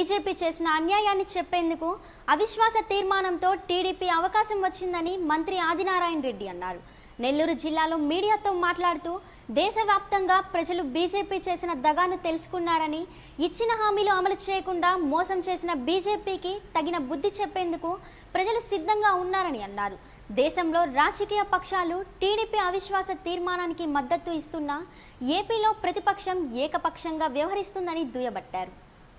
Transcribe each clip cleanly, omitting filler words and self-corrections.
BJP చేసిన అన్యాయాన్ని చెప్పేందుకు అవిశ్వాస తీర్మానంతో టీడీపీ అవకాశం వచ్చిందని మంత్రి ఆది నారాయణ రెడ్డి అన్నారు. నెల్లూరు జిల్లాలో మీడియాతో మాట్లాడుతూ దేశవ్యాప్తంగా ప్రజలు బీజేపీ చేసిన దగాను తెలుసుకున్నారని, ఇచ్చిన హామీలు అమలు చేయకుండా మోసం చేసిన బీజేపీకి తగిన బుద్ధి చెప్పేందుకు ప్రజలు సిద్ధంగా ఉన్నారని అన్నారు. దేశంలో రాజకీయ పక్షాలు టీడీపీ అవిశ్వాస తీర్మానానికి మద్దతు ఇస్తున్నా ఏపీలో ప్రతిపక్షం ఏకపక్షంగా వ్యవహరిస్తుందని దుయ్యబట్టారు.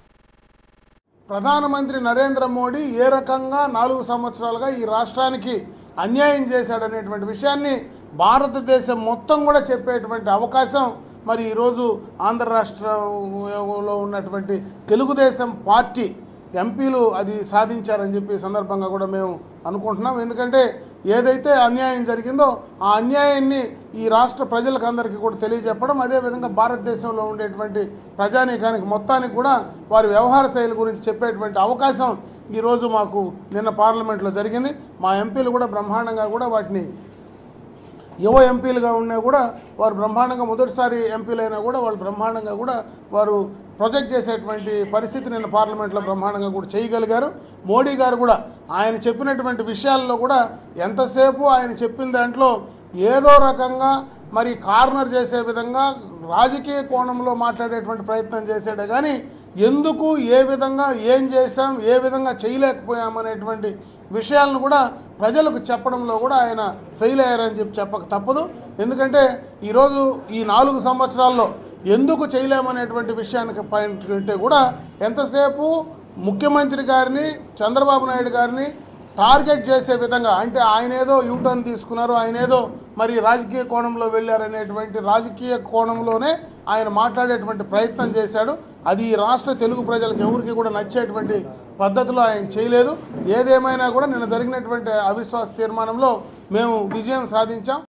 ప్రధానమంత్రి నరేంద్ర మోడీ ఏ రకంగా 4 సంవత్సరాలుగా ఈ రాష్ట్రానికి అన్యాయం చేశాడనేటువంటి విషయాన్ని భారతదేశం మొత్తం కూడా చెప్పేటువంటి అవకాశం మరి ఈరోజు ఆంధ్ర రాష్ట్రంలో ఉన్నటువంటి తెలుగుదేశం పార్టీ ఎంపీలు అది సాధించారని చెప్పి సందర్భంగా కూడా మేము అనుకుంటున్నాం. ఎందుకంటే ఏదైతే అన్యాయం జరిగిందో ఆ అన్యాయాన్ని ఈ రాష్ట్ర ప్రజలకు అందరికీ కూడా తెలియజెప్పడం, అదేవిధంగా భారతదేశంలో ఉండేటువంటి ప్రజానీకానికి మొత్తానికి కూడా వారి వ్యవహార శైలి గురించి చెప్పేటువంటి అవకాశం ఈరోజు మాకు నిన్న పార్లమెంట్లో జరిగింది. మా ఎంపీలు కూడా బ్రహ్మాండంగా కూడా వాటిని యువ ఎంపీలుగా ఉన్నా కూడా వారు బ్రహ్మాండంగా మొదటిసారి ఎంపీలైనా కూడా వాళ్ళు బ్రహ్మాండంగా కూడా వారు ప్రొజెక్ట్ చేసేటువంటి పరిస్థితి నిన్న పార్లమెంట్లో బ్రహ్మాండంగా కూడా చేయగలిగారు. మోడీ గారు కూడా ఆయన చెప్పినటువంటి విషయాల్లో కూడా ఎంతసేపు ఆయన చెప్పిన దాంట్లో ఏదో రకంగా మరి కార్నర్ చేసే విధంగా రాజకీయ కోణంలో మాట్లాడేటువంటి ప్రయత్నం చేశాడే కానీ ఎందుకు, ఏ విధంగా, ఏం చేశాం, ఏ విధంగా చేయలేకపోయామనేటువంటి విషయాలను కూడా ప్రజలకు చెప్పడంలో కూడా ఆయన ఫెయిల్ అయ్యారని చెప్పక తప్పదు. ఎందుకంటే ఈరోజు ఈ 4 సంవత్సరాల్లో ఎందుకు చేయలేమనేటువంటి విషయానికి పాయింట్ అంటే కూడా ఎంతసేపు ముఖ్యమంత్రి గారిని, చంద్రబాబు నాయుడు గారిని టార్గెట్ చేసే విధంగా, అంటే ఆయన ఏదో యూటర్న్ తీసుకున్నారు, ఆయన ఏదో మరి రాజకీయ కోణంలో వెళ్ళారనేటువంటి రాజకీయ కోణంలోనే ఆయన మాట్లాడేటువంటి ప్రయత్నం చేశాడు. అది ఈ రాష్ట్ర తెలుగు ప్రజలకు ఎవరికి కూడా నచ్చేటువంటి పద్ధతిలో ఆయన చేయలేదు. ఏదేమైనా కూడా నిన్న జరిగినటువంటి అవిశ్వాస తీర్మానంలో మేము విజయం సాధించాం.